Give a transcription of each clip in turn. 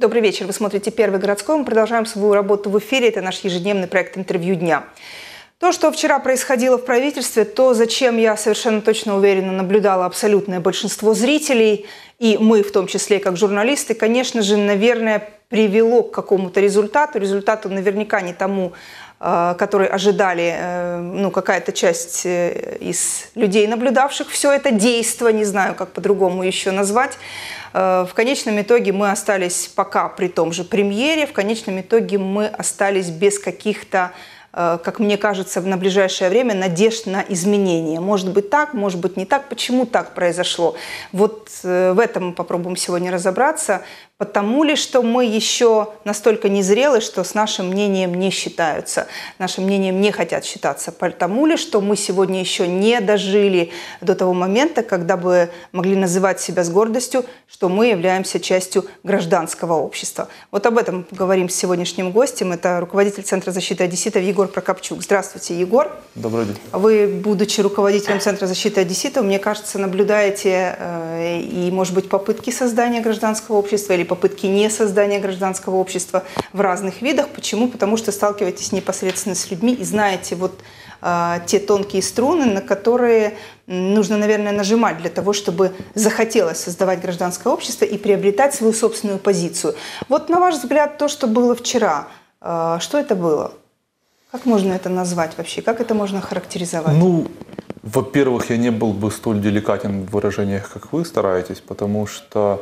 Добрый вечер, вы смотрите «Первый городской». Мы продолжаем свою работу в эфире. Это наш ежедневный проект «Интервью дня». То, что вчера происходило в правительстве, то, зачем я совершенно точно уверена наблюдало абсолютное большинство зрителей, и мы в том числе как журналисты, конечно же, наверное, привело к какому-то результату. Результату наверняка не тому, который ожидали какая-то часть из людей, наблюдавших все это действо, не знаю, как по-другому еще назвать. В конечном итоге мы остались пока при том же премьере, в конечном итоге мы остались без каких-то, как мне кажется, на ближайшее время надежд на изменения. Может быть так, может быть не так. Почему так произошло? Вот в этом мы попробуем сегодня разобраться. Потому ли, что мы еще настолько незрелы, что с нашим мнением не считаются, нашим мнением не хотят считаться? Потому ли, что мы сегодня еще не дожили до того момента, когда бы могли называть себя с гордостью, что мы являемся частью гражданского общества? Вот об этом поговорим с сегодняшним гостем. Это руководитель Центра защиты одесситов Егор Прокопчук. Здравствуйте, Егор. Добрый день. Вы, будучи руководителем Центра защиты одесситов, мне кажется, наблюдаете и, может быть, попытки создания гражданского общества или попытки не создания гражданского общества в разных видах. Почему? Потому что сталкиваетесь непосредственно с людьми и знаете вот те тонкие струны, на которые нужно, наверное, нажимать для того, чтобы захотелось создавать гражданское общество и приобретать свою собственную позицию. Вот на ваш взгляд, то, что было вчера, что это было? Как можно это назвать вообще? Как это можно характеризовать? Ну, во-первых, я не был бы столь деликатен в выражениях, как вы стараетесь, потому что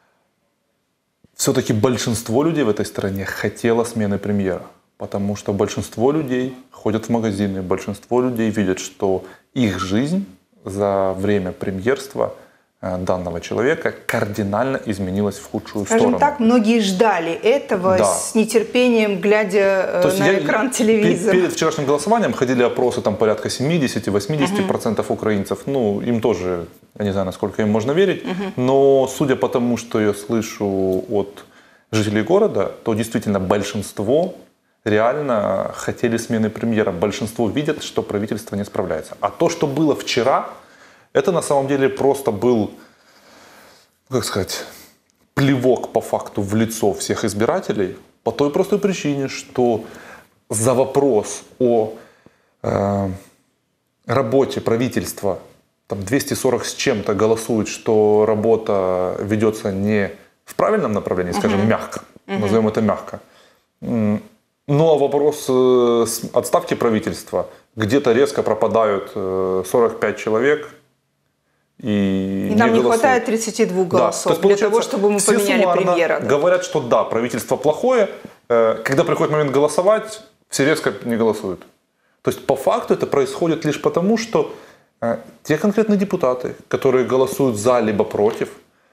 все-таки большинство людей в этой стране хотело смены премьера. Потому что большинство людей ходят в магазины, большинство людей видят, что их жизнь за время премьерства данного человека кардинально изменилась в худшую сторону. Скажем так, многие ждали этого с нетерпением, глядя на экран телевизора. Перед вчерашним голосованием ходили опросы, там порядка 70-80% украинцев. Ну, им тоже, я не знаю, насколько им можно верить, но судя по тому, что я слышу от жителей города, то действительно большинство реально хотели смены премьера. Большинство видят, что правительство не справляется. А то, что было вчера, это на самом деле просто был, как сказать, плевок по факту в лицо всех избирателей по той простой причине, что за вопрос о работе правительства там 240 с чем-то голосуют, что работа ведется не в правильном направлении, скажем, мягко, назовем это мягко. Но вопрос отставки правительства, где-то резко пропадают 45 человек, и нам не хватает 32 голосов, да. То есть, для того, чтобы мы поменяли премьера. Говорят, что да, правительство плохое. Когда приходит момент голосовать, все резко не голосуют. То есть по факту это происходит лишь потому, что те конкретные депутаты, которые голосуют за либо против,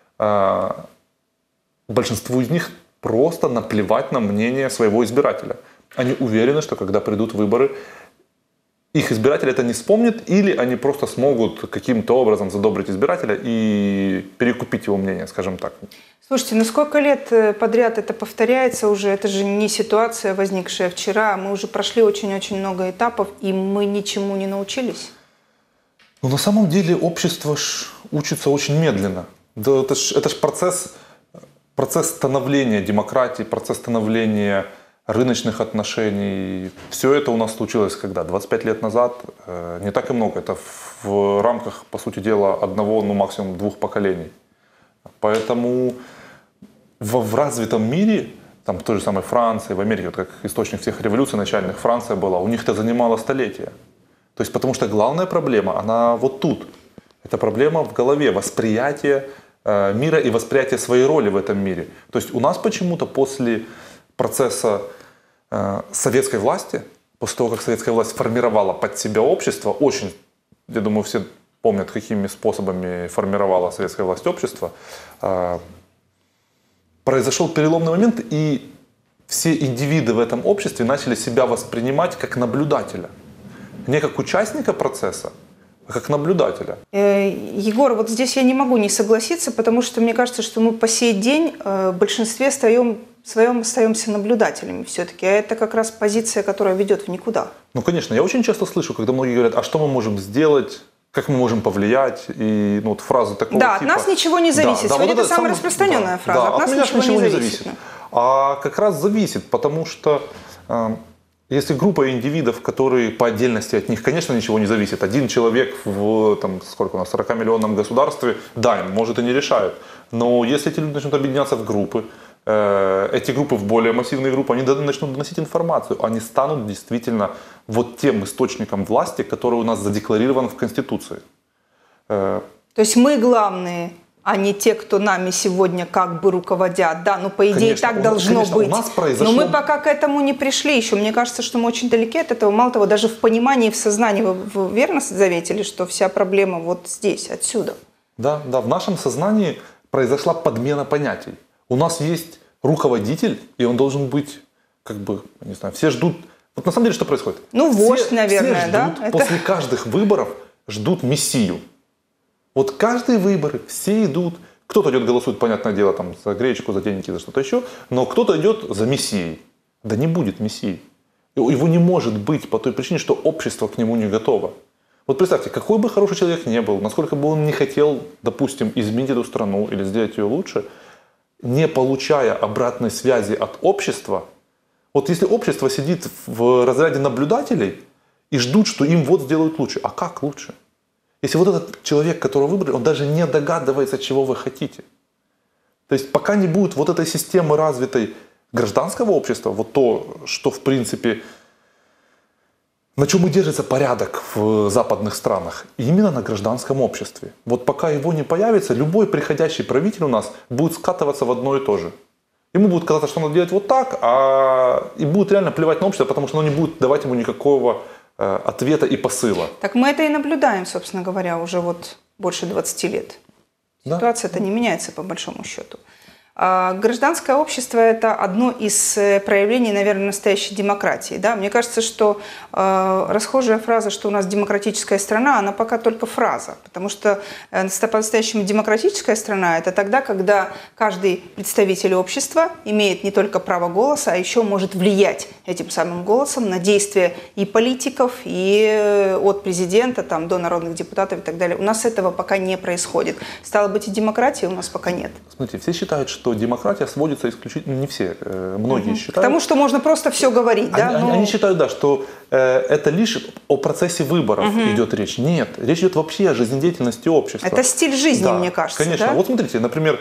большинству из них просто наплевать на мнение своего избирателя. Они уверены, что когда придут выборы, их избиратель это не вспомнит, или они просто смогут каким-то образом задобрить избирателя и перекупить его мнение, скажем так. Слушайте, ну сколько лет подряд это повторяется уже? Это же не ситуация, возникшая вчера. Мы уже прошли очень-очень много этапов, и мы ничему не научились. Ну, на самом деле общество учится очень медленно. Да, это ж процесс становления демократии, процесс становления рыночных отношений. Все это у нас случилось когда? 25 лет назад. Не так и много. Это в рамках, по сути дела, одного, ну максимум двух поколений. Поэтому в развитом мире, там в той же самой Франции, в Америке, вот как источник всех революций начальных, Франция была, у них это занимало столетия. То есть потому что главная проблема, она вот тут. Это проблема в голове, восприятие мира и восприятие своей роли в этом мире. То есть у нас почему-то после процесса советской власти, после того, как советская власть формировала под себя общество, очень, я думаю, все помнят, какими способами формировала советская власть общество, произошел переломный момент, и все индивиды в этом обществе начали себя воспринимать как наблюдателя. Не как участника процесса, а как наблюдателя. Егор, вот здесь я не могу не согласиться, потому что мне кажется, что мы по сей день в большинстве остаемся наблюдателями все-таки. А это как раз позиция, которая ведет в никуда. Ну, конечно. Я очень часто слышу, когда многие говорят, а что мы можем сделать, как мы можем повлиять. И ну, вот фразы такого да, типа. От нас ничего не зависит. Да, Сегодня вот это самая распространенная фраза. Да, от нас ничего не зависит. А как раз зависит, потому что если группа индивидов, которые по отдельности от них, конечно, ничего не зависит. Один человек в там, сколько у нас, 40-миллионном государстве, да, может и не решает. Но если эти люди начнут объединяться в группы, эти группы в более массивные группы, они начнут доносить информацию, они станут действительно вот тем источником власти, который у нас задекларирован в Конституции. То есть мы главные, а не те, кто нами сегодня как бы руководят. Да, ну по идее Конечно, так должно быть. У нас произошло... Но мы пока к этому не пришли еще. Мне кажется, что мы очень далеки от этого. Мало того, даже в понимании, в сознании вы верно заметили, что вся проблема вот здесь, отсюда. Да, да, в нашем сознании произошла подмена понятий. У нас есть руководитель, и он должен быть, как бы, не знаю, все ждут... Вот на самом деле что происходит? Ну, вождь, наверное, все да? ждут, после каждых выборов ждут мессию. Вот каждые выборы все идут, кто-то идет голосует, понятное дело, там, за гречку, за деньги, за что-то еще, но кто-то идет за мессией. Да не будет мессии. Его не может быть по той причине, что общество к нему не готово. Вот представьте, какой бы хороший человек ни был, насколько бы он не хотел, допустим, изменить эту страну или сделать ее лучше, не получая обратной связи от общества, вот если общество сидит в разряде наблюдателей и ждут, что им вот сделают лучше, а как лучше? Если вот этот человек, которого выбрали, он даже не догадывается, чего вы хотите. То есть пока не будет вот этой системы развитой гражданского общества, вот то, что в принципе, на чем и держится порядок в западных странах, именно на гражданском обществе. Вот пока его не появится, любой приходящий правитель у нас будет скатываться в одно и то же. Ему будет казаться, что надо делать вот так, и будет реально плевать на общество, потому что оно не будет давать ему никакого ответа и посыла. Так мы это и наблюдаем, собственно говоря, уже вот больше 20 лет. Ситуация-то не меняется по большому счету. Гражданское общество – это одно из проявлений, наверное, настоящей демократии. Да? Мне кажется, что расхожая фраза, что у нас демократическая страна, она пока только фраза. Потому что по-настоящему демократическая страна – это тогда, когда каждый представитель общества имеет не только право голоса, а еще может влиять этим самым голосом на действия и политиков, и от президента там, до народных депутатов и так далее. У нас этого пока не происходит. Стало быть, и демократии у нас пока нет. Смотрите, все считают, что демократия сводится исключительно, не все, многие считают. Потому что можно просто все говорить, да? Они считают, да, что это лишь о процессе выборов идет речь. Нет, речь идет вообще о жизнедеятельности общества. Это стиль жизни, да, мне кажется. Конечно. Да? Вот смотрите, например,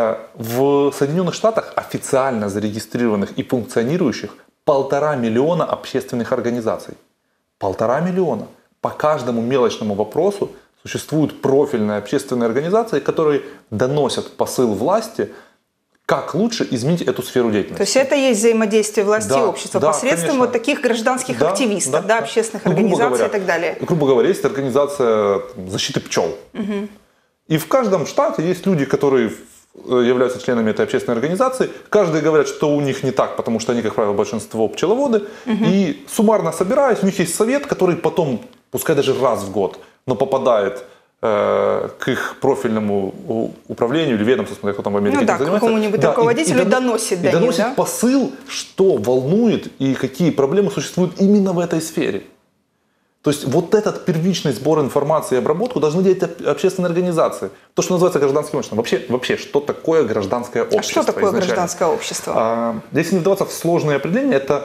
в Соединенных Штатах официально зарегистрированных и функционирующих 1,5 миллиона общественных организаций. 1,5 миллиона. По каждому мелочному вопросу существуют профильные общественные организации, которые доносят посыл власти, как лучше изменить эту сферу деятельности. То есть это есть взаимодействие власти и общества посредством конечно. Вот таких гражданских активистов, да, общественных организаций говоря, и так далее. Грубо говоря, есть организация защиты пчел. И в каждом штате есть люди, которые являются членами этой общественной организации. Каждый говорят, что у них не так, потому что они, как правило, большинство пчеловоды. И суммарно собираясь, у них есть совет, который потом, пускай даже раз в год, но попадает к их профильному управлению или ведомству, смотря кто там в Америке занимается. Какому-нибудь руководителю доносит до них, доносит посыл, что волнует и какие проблемы существуют именно в этой сфере. То есть вот этот первичный сбор информации и обработку должны делать общественные организации. То, что называется гражданским обществом. Вообще, что такое гражданское общество? А что такое гражданское общество? Если не вдаваться в сложные определения, это,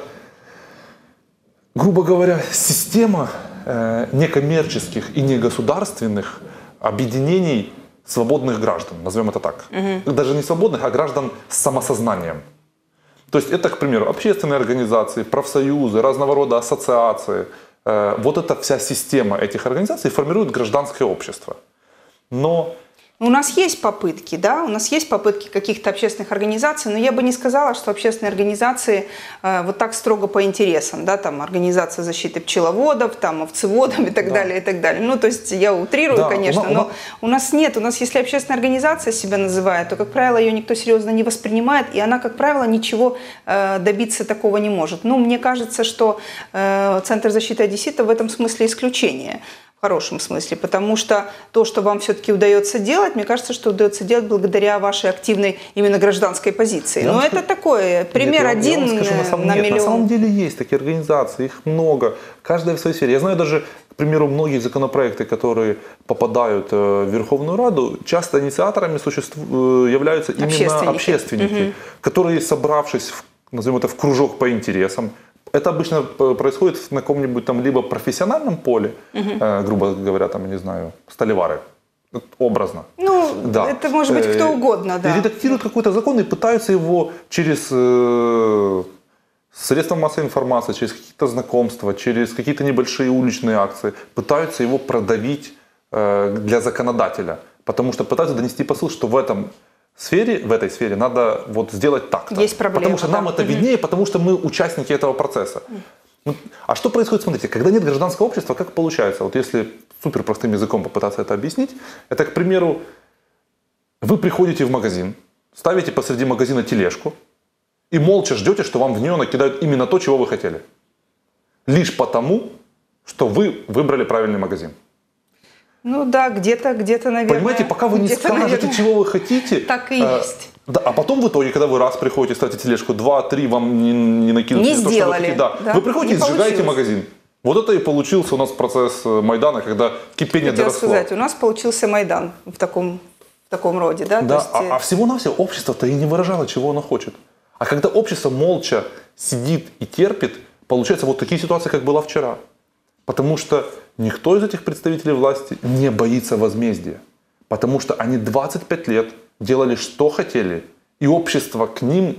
грубо говоря, система некоммерческих и негосударственных объединений свободных граждан, назовем это так. Даже не свободных, а граждан с самосознанием. То есть это, к примеру, общественные организации, профсоюзы, разного рода ассоциации. Вот эта вся система этих организаций формирует гражданское общество. Но у нас есть попытки, да, у нас есть попытки каких-то общественных организаций, но я бы не сказала, что общественные организации вот так строго по интересам, да, там организация защиты пчеловодов, там овцеводов и так далее, и так далее. Ну, то есть я утрирую, конечно, но у нас нет, у нас если общественная организация себя называет, то, как правило, ее никто серьезно не воспринимает, и она, как правило, ничего добиться такого не может. Ну, мне кажется, что Центр защиты одесситов в этом смысле исключение. В хорошем смысле, потому что то, что вам все-таки удается делать, мне кажется, что удается делать благодаря вашей активной именно гражданской позиции. Но это такой пример один на миллион. На самом деле есть такие организации, их много, каждая в своей сфере. Я знаю даже, к примеру, многие законопроекты, которые попадают в Верховную Раду, часто инициаторами являются именно общественники. которые, собравшись, назовем это, в кружок по интересам, это обычно происходит на каком-нибудь там либо профессиональном поле, грубо говоря, там, я не знаю, сталевары, образно. Ну, да. Это может быть кто угодно, да. И редактируют какой-то закон и пытаются его через средства массовой информации, через какие-то знакомства, через какие-то небольшие уличные акции, пытаются его продавить для законодателя. Потому что пытаются донести посыл, что в этой сфере надо вот сделать так-то. Есть проблема. Потому что нам это виднее, потому что мы участники этого процесса. А что происходит, смотрите, когда нет гражданского общества, как получается? Вот если супер простым языком попытаться это объяснить, это, к примеру, вы приходите в магазин, ставите посреди магазина тележку и молча ждете, что вам в нее накидают именно то, чего вы хотели. Лишь потому, что вы выбрали правильный магазин. Ну да, где-то, наверное. Понимаете, пока вы не скажете, наверное, чего вы хотите. Так и есть. Да, а потом в итоге, когда вы раз приходите, ставите тележку, 2-3, вам не накинут. Не сделали. Да. Вы приходите и сжигаете магазин. Вот это и получился у нас процесс Майдана, когда кипение доросло. Хотела сказать, у нас получился Майдан в таком роде. Да? Да, то есть... а всего-навсего общество-то и не выражало, чего оно хочет. А когда общество молча сидит и терпит, получается вот такие ситуации, как была вчера. Потому что никто из этих представителей власти не боится возмездия. Потому что они 25 лет делали, что хотели, и общество к ним,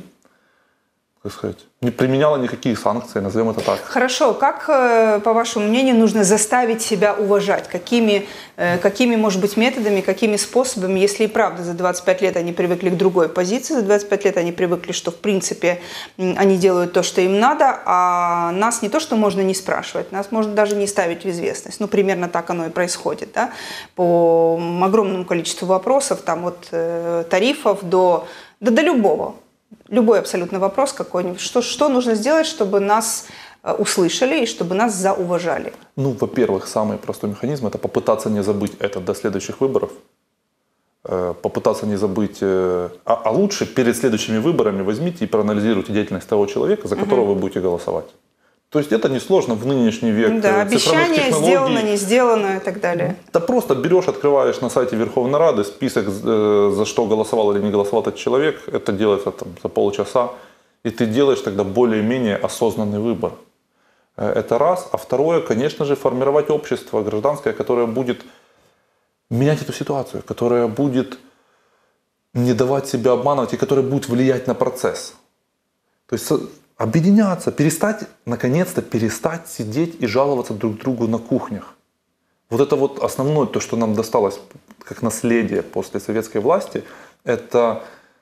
как сказать, не применяло никакие санкции, назовем это так. Хорошо. Как, по вашему мнению, нужно заставить себя уважать? Какими, может быть, методами, какими способами, если и правда за 25 лет они привыкли к другой позиции, за 25 лет они привыкли, что, в принципе, они делают то, что им надо, а нас не то, что можно не спрашивать, нас можно даже не ставить в известность. Ну, примерно так оно и происходит, да? По огромному количеству вопросов, там, от тарифов до любого. Любой абсолютно вопрос какой-нибудь. Что нужно сделать, чтобы нас услышали и чтобы нас зауважали? Ну, во-первых, самый простой механизм – это попытаться не забыть это до следующих выборов. Попытаться не забыть… А лучше перед следующими выборами возьмите и проанализируйте деятельность того человека, за которого вы будете голосовать. То есть это несложно в нынешний век. Да, обещание сделано, не сделано и так далее. Да просто берешь, открываешь на сайте Верховной Рады список, за что голосовал или не голосовал этот человек. Это делается там за полчаса. И ты делаешь тогда более-менее осознанный выбор. Это раз. А второе, конечно же, формировать общество гражданское, которое будет менять эту ситуацию, которое будет не давать себя обманывать и которое будет влиять на процесс. То есть объединяться, наконец-то перестать сидеть и жаловаться друг другу на кухнях. Вот это вот основное, то, что нам досталось как наследие после советской власти, это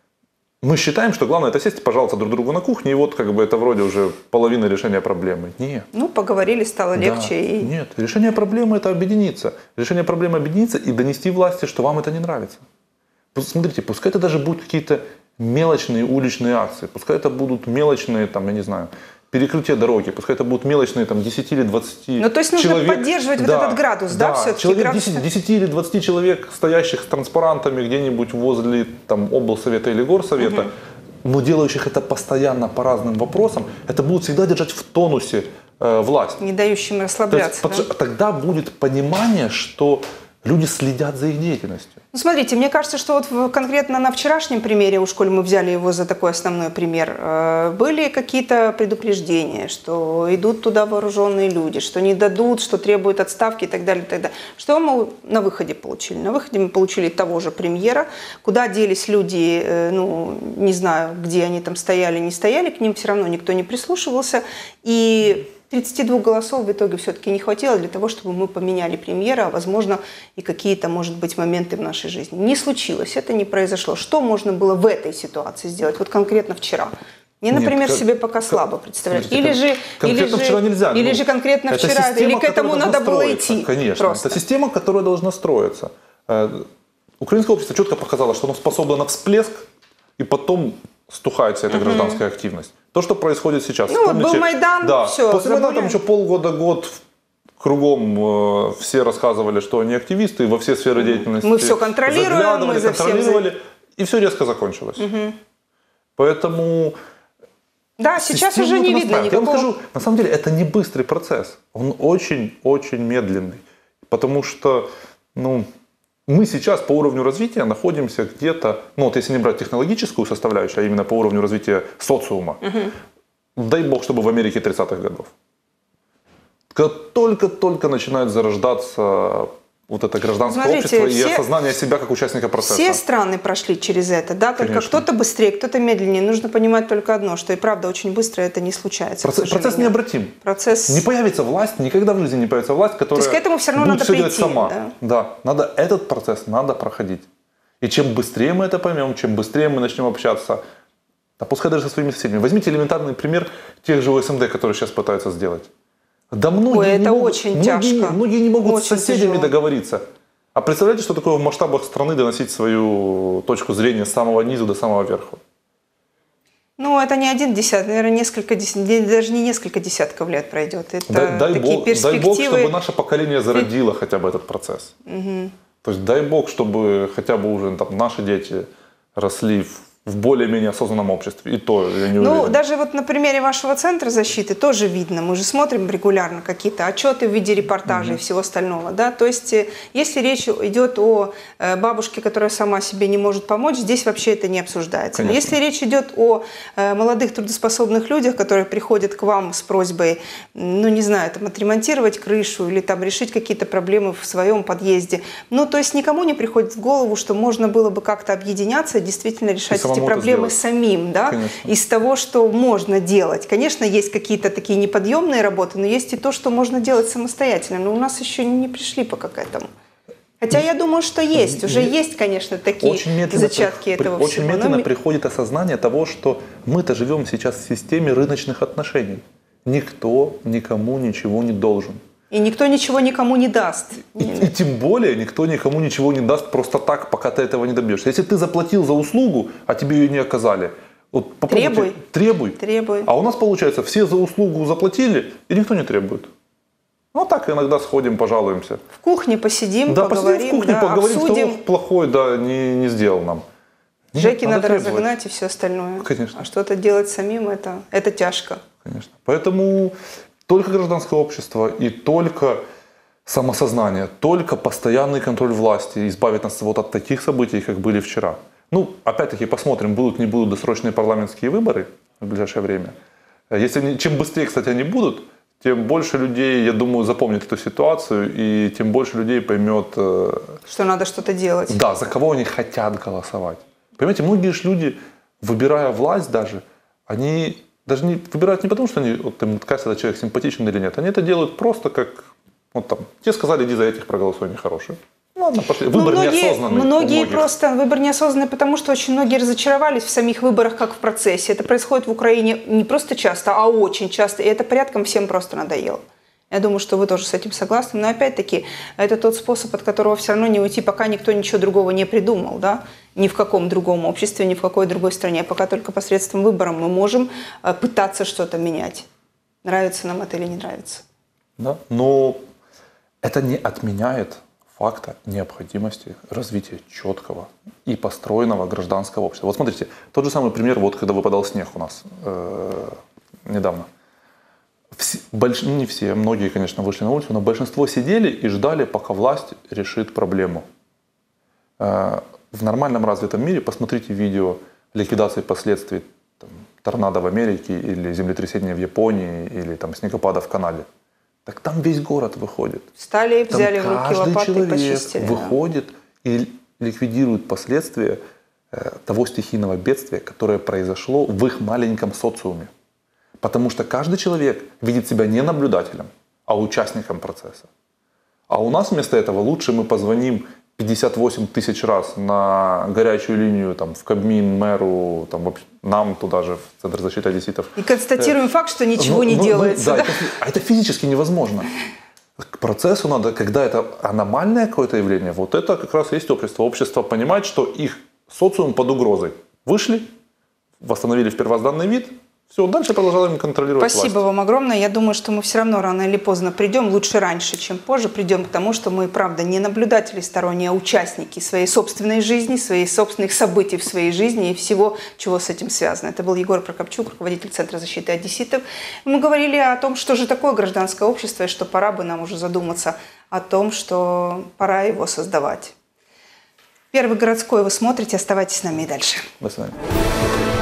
мы считаем, что главное это сесть и пожаловаться друг другу на кухне, и вот как бы это вроде уже половина решения проблемы. Нет. Ну, поговорили, стало легче. Да. Нет, решение проблемы это объединиться. Решение проблемы объединиться и донести власти, что вам это не нравится. Смотрите, пускай это даже будут какие-то мелочные уличные акции, пускай это будут мелочные, там, я не знаю, перекрытие дороги, пускай это будут мелочные там, 10 или 20 человек. Ну, то есть нужно поддерживать вот этот градус, да, все-таки? Человек, градус... 10 или 20 человек, стоящих с транспарантами где-нибудь возле там, облсовета или горсовета, но делающих это постоянно по разным вопросам, это будут всегда держать в тонусе власть. Не дающим расслабляться. Тогда будет понимание, что люди следят за их деятельностью. Ну, смотрите, мне кажется, что вот конкретно на вчерашнем примере, у школы мы взяли его за такой основной пример, были какие-то предупреждения, что идут туда вооруженные люди, что не дадут, что требуют отставки и так далее, и так далее. Что мы на выходе получили? На выходе мы получили того же премьера. Куда делись люди, ну, не знаю, где они там стояли, не стояли, к ним все равно никто не прислушивался. И 32 голосов в итоге все-таки не хватило для того, чтобы мы поменяли премьера, а возможно и какие-то, может быть, моменты в нашей жизни. Не случилось, это не произошло. Что можно было в этой ситуации сделать, вот конкретно вчера? Не, например, себе пока слабо представлять. Смотрите, конкретно вчера нельзя. Или же конкретно вчера, или к этому надо было идти. Конечно, просто. Это система, которая должна строиться. Украинское общество четко показало, что оно способно на всплеск, и потом стухает вся эта гражданская активность. То, что происходит сейчас. Ну, помните, был Майдан, да, все. После Майдана там еще полгода-год кругом все рассказывали, что они активисты, и во все сферы деятельности мы все контролируем, мы за всем... И все резко закончилось. Поэтому... Да, сейчас уже не видно никакого... Я вам скажу, на самом деле, это не быстрый процесс. Он очень-очень медленный. Потому что, ну, мы сейчас по уровню развития находимся где-то, ну вот если не брать технологическую составляющую, а именно по уровню развития социума, дай бог, чтобы в Америке 30-х годов. Когда только-только начинает зарождаться вот это гражданское общество и осознание себя как участника процесса. Все страны прошли через это, да, только кто-то быстрее, кто-то медленнее. Нужно понимать только одно, что и правда очень быстро это не случается. Процесс необратим. Не появится власть, никогда в жизни не появится власть, которая То есть к этому все равно будет надо все прийти. делать сама. Да, этот процесс надо проходить. И чем быстрее мы это поймем, чем быстрее мы начнем общаться, да пускай даже со своими соседями. Возьмите элементарный пример тех же ОСМД, которые сейчас пытаются сделать. Да многие не могут с соседями договориться. А представляете, что такое в масштабах страны доносить свою точку зрения с самого низу до самого верху? Ну, это не один десяток, наверное, даже не несколько десятков лет пройдет. Это дай бог, чтобы наше поколение зародило хотя бы этот процесс. То есть дай бог, чтобы хотя бы уже там, наши дети росли в более-менее осознанном обществе. И то я не уверен. Ну, даже вот на примере вашего центра защиты тоже видно. Мы же смотрим регулярно какие-то отчеты в виде репортажей и всего остального. Да? То есть, если речь идет о бабушке, которая сама себе не может помочь, здесь вообще это не обсуждается. Но если речь идет о молодых трудоспособных людях, которые приходят к вам с просьбой, ну, не знаю, там, отремонтировать крышу или там решить какие-то проблемы в своем подъезде, ну, то есть никому не приходит в голову, что можно было бы как-то объединяться и действительно решать эти проблемы самим, да, из того, что можно делать. Конечно, есть какие-то такие неподъемные работы, но есть и то, что можно делать самостоятельно. Но у нас еще не пришли пока к этому. Хотя я думаю, что есть. Уже есть, конечно, такие зачатки этого всего. Очень медленно приходит осознание того, что мы-то живем сейчас в системе рыночных отношений. Никто никому ничего не должен. И никто ничего никому не даст. И тем более никто никому ничего не даст просто так, пока ты этого не добьешься. Если ты заплатил за услугу, а тебе ее не оказали, вот требуй. А у нас получается, все за услугу заплатили, и никто не требует. Ну так иногда сходим, пожалуемся. В кухне посидим, поговорим, обсудим. Что плохой не сделал нам. Жеки надо разогнать и все остальное. Конечно. А что-то делать самим, это тяжко. Конечно. Поэтому только гражданское общество и только самосознание, только постоянный контроль власти избавит нас вот от таких событий, как были вчера. Ну, опять-таки, посмотрим, будут, не будут досрочные парламентские выборы в ближайшее время. Чем быстрее, кстати, они будут, тем больше людей, я думаю, запомнит эту ситуацию, и тем больше людей поймет, что надо что-то делать. Да, за кого они хотят голосовать. Понимаете, многие же люди, выбирая власть даже, они даже не выбирают не потому, что им кажется, этот человек симпатичен или нет. Они это делают просто как, вот там, тебе сказали, иди за этих, проголосуй, они хорошие. Ладно, пошли. Выбор неосознанный. Многие просто выбор неосознанный, потому что очень многие разочаровались в самих выборах, как в процессе. Это происходит в Украине не просто часто, а очень часто. И это порядком всем просто надоело. Я думаю, что вы тоже с этим согласны. Но опять-таки, это тот способ, от которого все равно не уйти, пока никто ничего другого не придумал. Да? Ни в каком другом обществе, ни в какой другой стране. Пока только посредством выбора мы можем пытаться что-то менять. Нравится нам это или не нравится. Да, но это не отменяет факта необходимости развития четкого и построенного гражданского общества. Вот смотрите, тот же самый пример, вот когда выпадал снег у нас недавно. Не все, многие, конечно, вышли на улицу, но большинство сидели и ждали, пока власть решит проблему. В нормальном развитом мире, посмотрите видео ликвидации последствий торнадо в Америке или землетрясения в Японии или снегопада в Канаде. Так там весь город выходит. Встали, взяли в руки лопаты и почистили. Каждый человек выходит и ликвидирует последствия того стихийного бедствия, которое произошло в их маленьком социуме. Потому что каждый человек видит себя не наблюдателем, а участником процесса. А у нас вместо этого лучше мы позвоним 58 тысяч раз на горячую линию, в Кабмин, мэру, нам туда же, в Центр защиты одесситов. И констатируем факт, что ничего не делается. Да, это физически невозможно. К процессу надо, когда это аномальное какое-то явление, вот это как раз и есть общество. Общество понимает, что их социум под угрозой. Вышли, восстановили в первозданный вид, все, дальше продолжаем контролировать Спасибо власть. вам огромное. Я думаю, что мы все равно рано или поздно придем, лучше раньше, чем позже, придем к тому, что мы, правда, не наблюдатели сторонние, а участники своей собственной жизни, своих собственных событий в своей жизни и всего, чего с этим связано. Это был Егор Прокопчук, руководитель Центра защиты одесситов. Мы говорили о том, что же такое гражданское общество, и что пора бы нам уже задуматься о том, что пора его создавать. Первый городской вы смотрите. Оставайтесь с нами и дальше. До свидания.